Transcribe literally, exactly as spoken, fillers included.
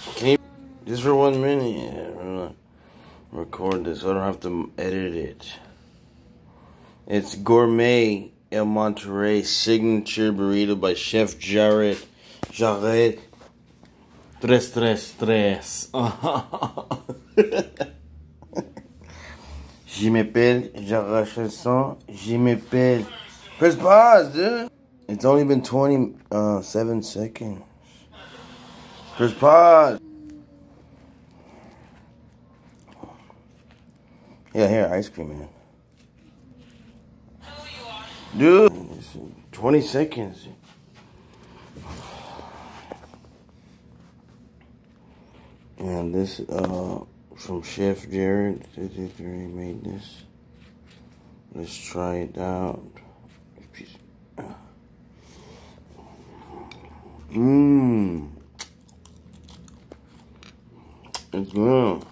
Can you just for one minute? I'm gonna record this so I don't have to edit it. It's Gourmet El Monterey Signature Burrito by Chef Jared. Jared. Tres, tres, tres. Je m'appelle, j'arrache le son, je m'appelle. Press pause, dude. It's only been twenty-seven seconds. Press pause. Yeah, here, ice cream, man. Dude, twenty seconds. And this, uh, from Chef Jared, he made this. Let's try it out. Mmm. It's good.